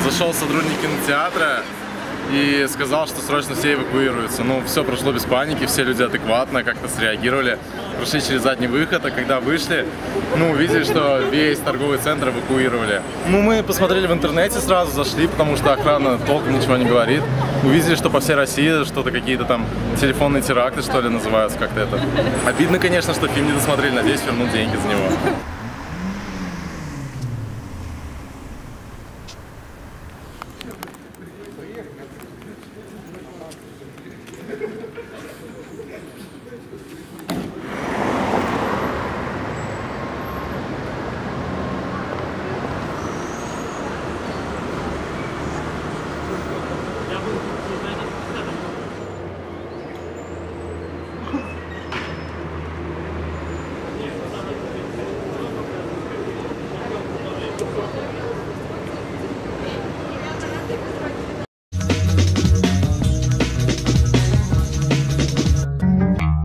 Зашел сотрудник кинотеатра и сказал, что срочно все эвакуируются. Ну, все прошло без паники, все люди адекватно как-то среагировали. Прошли через задний выход, а когда вышли, ну, увидели, что весь торговый центр эвакуировали. Ну, мы посмотрели в интернете сразу, зашли, потому что охрана толком ничего не говорит. Увидели, что по всей России что-то какие-то там телефонные теракты, что ли, называются как-то это. Обидно, конечно, что фильм не досмотрели, надеюсь, вернут деньги за него.